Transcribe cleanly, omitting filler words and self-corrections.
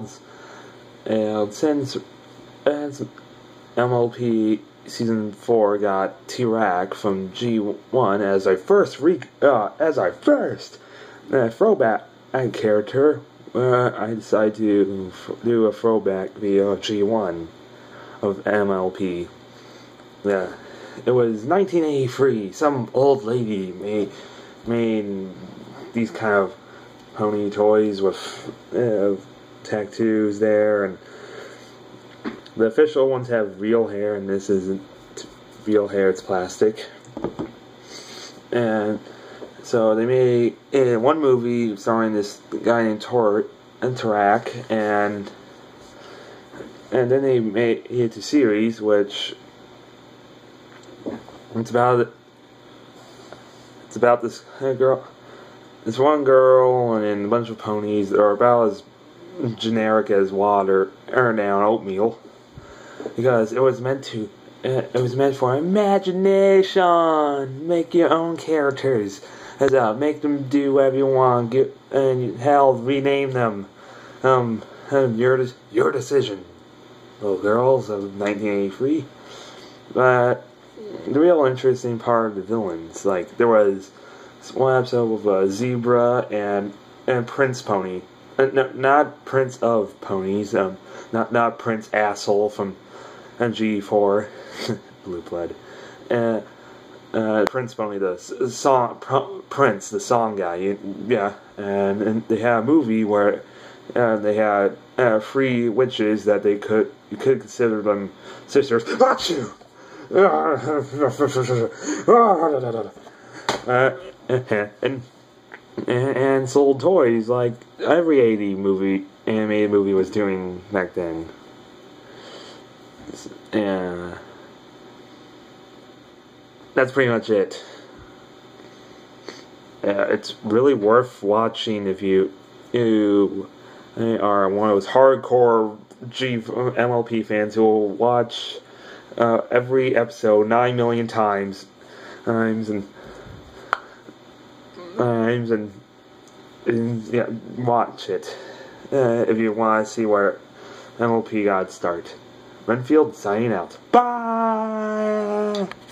And since MLP Season 4 got T-Rack from G1 as our first throwback character, I decided to do a throwback via G1 of MLP. Yeah, it was 1983. Some old lady made these kind of pony toys with tattoos there, and the official ones have real hair, and this isn't real hair, it's plastic. And so they made one movie starring this guy named T-Rack, and then they made it a series, which it's about this one girl and a bunch of ponies that are about as generic as water or down oatmeal, because it was meant for imagination. Make your own characters, make them do whatever you want, and hell, rename them. Your decision, little girls of 1983. But the real interesting part of the villains, like there was one episode with a zebra and Prince Pony. No, not Prince of Ponies. Not Prince Asshole from MG4, Blue Blood. Prince Pony, the song Prince, the song guy. And they had a movie where they had 3 witches that you could consider them sisters. Achoo! And sold toys like every animated movie was doing back then. And that's pretty much it. It's really worth watching if you are one of those hardcore MLP fans who will watch every episode 9 million times and watch it if you want to see where MLP got start. Renfield signing out. Bye!